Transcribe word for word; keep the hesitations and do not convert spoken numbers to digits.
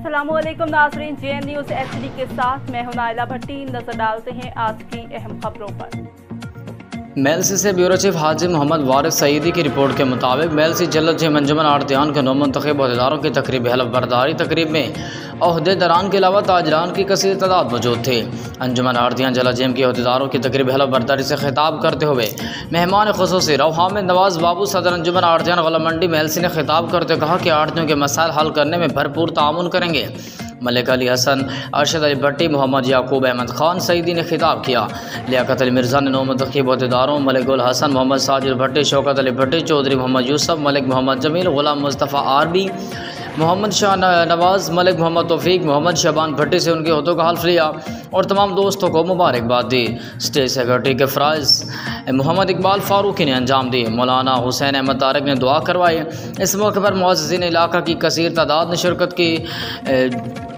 अस्सलामुअलैकुम नाज़रीन, J N news H D के साथ मैं हूं नाइला भट्टी। नजर डालते हैं आज की अहम खबरों पर। मेलसी से ब्यूरो चीफ हाजी मोहम्मद वारिस सईदी की रिपोर्ट के मुताबिक मेलसी जल्द जम अंजुमन आड़तियान के नौ मुंतखब अहदेदारों की तकरीबी हलफ बर्दारी तकरीब में अहदेदारान के अलावा ताजरान की कसीर तादाद मौजूद थे। अंजुमन आड़तियान जला जेम के अहदेदारों की तकरीबी हलफ बर्दारी से खिताब करते हुए मेहमान खुसूसी रवामिद नवाज बाबू सदर अंजुमन आड़तियान गला मंडी मेलसी ने खिताब करते कहा कि आड़तियों के मसाइल हल करने में भरपूर ताउन करेंगे। मलिक अली हसन, अरशद अली भट्टी, मोहम्मद याकूब अहमद खान सईदी ने खिताब किया। लियाकत अली मिर्ज़ा ने नौ मुंतखब अहदेदारों मलिक गुल हसन, मोहम्मद साजिद भट्टी, शौकत अली भट्टी, चौधरी मोहम्मद यूसुफ, मलिक मोहम्मद जमील, गुलाम मुस्तफ़ा आरबी, मोहम्मद शाह नवाज़, मलिक मोहम्मद तौफीक, मोहम्मद शबान भट्टी से उनके अहदों का हल्फ लिया और तमाम दोस्तों को मुबारकबाद दी। स्टेज सेक्रेटरी के फ़राइज़ मोहम्मद इकबाल फ़ारूकी ने अंजाम दिए। मौलाना हुसैन अहमद तारक ने दुआ करवाई। इस मौके पर मुअज़्ज़िज़ीन इलाका की कसीर तादाद ने शिरकत की।